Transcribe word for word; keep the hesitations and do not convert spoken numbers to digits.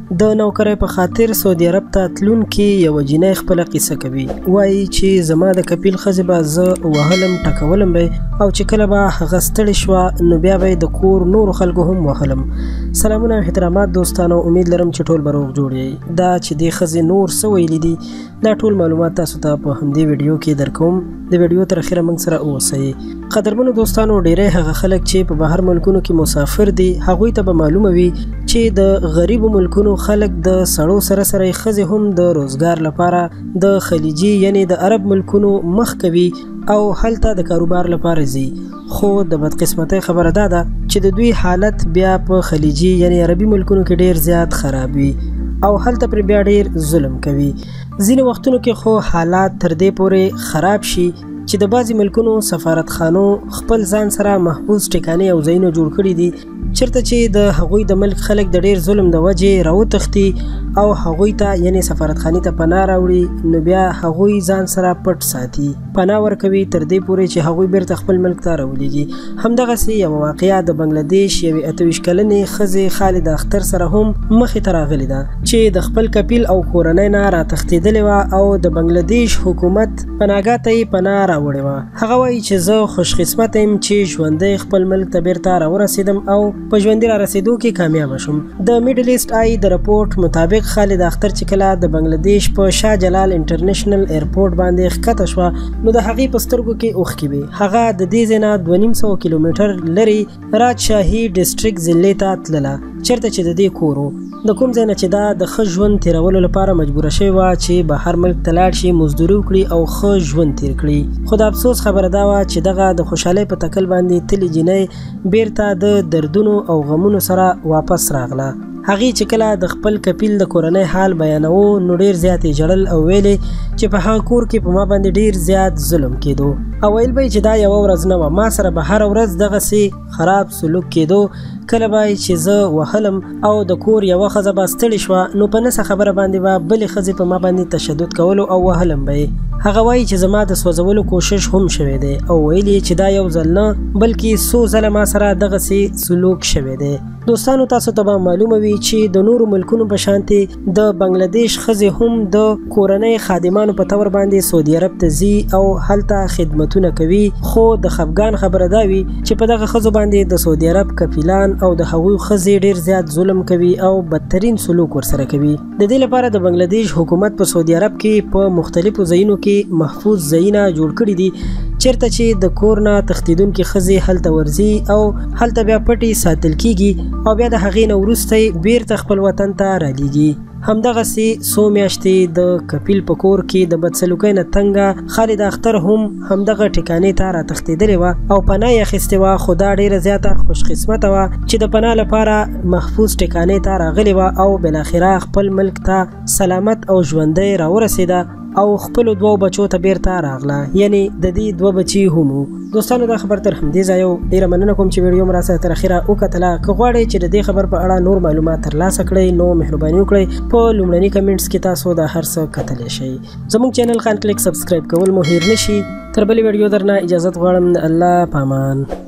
د نوکرۍ په خاطر سعودي عرب ته تلونکي یوه جینۍ خپله قصه کوي. وایي چې زما د کپیل ښځې به زه وهلم ټکولم به او چې کله به هغه ستړې شوه نو بیا به یې د کور نورو خلکو هم وهلم. سلامونه او احترامات دوستانو، امید لرم چې ټول به روغ جوړ یې. دا چې دې ښځې نور څه ویلي دي دا ټول معلومات تاسو ته په همدې ویډیو کې درکوم. د ویډیو تر اخره موږ سره اوسئ. قدرمنو دوستانو، ډیری هغه خلک چې په بهر ملکونو کې مسافر دي هغوی ته به معلومه وي چې د غریبو ملکونو خلک د سړو سره سره ښځې هم د روزګار لپاره د خلیجي یعنی د عرب ملکونو مخ کوي او هلته د کاروبار لپاره ځي. خو د بدقسمتۍ خبره دا ده چې د دوی حالت بیا په خلیجي یعنی عربي ملکونو کې ډیر زیات خراب وي او هلته پر بیا ډیر ظلم کوي. ځینې وختونو کې خو حالات تر دې پورې خراب شي چې د بعضې ملکونو سفارتخانو خپل ځان سره محفوظ ټکانې او ځایونه جوړ کړي دي چېرته چې د هغوی د ملک خلک د ډیر ظلم د وجې راوتښتي او هغوی ته یعنی سفارتخانې ته پناه راوړي نو بیا هغوی ځان سره پټ ساتي، پناه ورکوي تر دې پورې چې هغوی بیرته خپل ملک ته راولېږي. همدغسې یوه واقعه د بنګلادیش یوې اته ویشت کلنې ښځې خالد اختر سره هم مخې ته راغلې ده چې د خپل کپیل او کورنۍ نه راتښتېدلې وه او د بنګلادیش حکومت پناهګاه ته یې پناه راوړې وه. هغه وایي چې زه خوشقسمته یم چې ژوندی خپل ملک ته بیرته راورسېدم او په ژوندي را رسېدو کې کامیابه شوم. د میډل ایسټ آی د رپورټ مطابق خالد اختر چې کله د بنګلادیش په شاه جلال انټرنیشنل ایرپورټ باندې ښکته شوه نو د هغې په سترګو کې اوښکې وې. هغه د دې ځای نه دوه نیم سوه کیلومیټر لرې راجشاهي ډسټرکټ ضلعې ته تلله چېرته چې د دې کور و. د کوم ځای نه چې دا د ښه ژوند تېرولو لپاره مجبوره شوې وه چې بهر ملک ته لاړ شي، مزدوري وکړي او ښه ژوند تېر کړي. خو د افسوس خبره دا وه چې دغه د خوشحالۍ په تکل باندې تللې جینۍ بیرته د دردونو او غمونو سره واپس راغله. هغې چې کله د خپل کپیل د کورنۍ حال بیانوو نو ډیر زیات یې ژړل او ویلې چې په هغه کور کې په ما باندې ډیر زیات ظلم کېدو او ویل به چې دا یوه ورځ نه وه، ما سره به هره ورځ دغسې خراب سلوک کېدو. کله به چې زه وهلم او د کور یوه ښځه به ستړې شوه نو په نسه خبره باندې به بلې ښځې په ما باندې تشدد کولو او وهلم به یې. هغه وایي چې زما د سوځولو کوشش هم شوی دی او ویل یې چې دا یو ځل نه بلکې څو ځله ما سره دغسې سلوک شوی دی. دوستانو، تاسو ته به معلومه وي چې د نورو ملکونو په شانتې د بنګلادیش ښځې هم د کورنۍ خادمانو په طور باندې سعودي عرب ته ځي او هلته خدمتونه کوي. خو د خفګان خبره دا وي چې په دغه ښځو باندې د سعودي عرب کفیلان او د هغوی ښځې ډیر زیات ظلم کوي او بدترین سلوک ورسره کوي. د دې لپاره د بنګلادیش حکومت په سعودي عرب کې په مختلفو ځایونو کې محفوظ ځایونه جوړ کړي دي چېرته چې د کور نه تښتېدونکي ښځې هلته ورځي او هلته بیا پټې ساتل کیږي او بیا د هغې نه وروسته بیرته خپل وطن ته رالیږي. همدغسې څو میاشتې د کپیل په کور کې د بدسلوکۍ نه تنګه خالد اختر هم همدغه ټکانې ته راتښتېدلې وه او پناه یې اخیستې وه. خو دا ډیره زیاته خوشقسمته وه چې د پناه لپاره محفوظ ټکانې ته راغلې وه او بالاخره خپل ملک ته سلامت او ژوندی راورسېده او خپلو دوو بچو ته بیرته راغله، یعنی د دې دوه بچي هم وو. دوستانو، دا خبر تر همدې ځایه ډیره مننه کوم چې ویډیو مو راسره تر اخره وکتله. که غواړئ چې د دې خبر په اړه نور معلومات ترلاسه کړئ نو مهرباني وکړئ په لومړني کمنټس کې تاسو دا هر څه کتلی شئ. زموږ چینل خان کلیک سبسکرایب کول مو هیر نشي. تر بلې ویډیو درنه اجازت غواړم. الله پامان.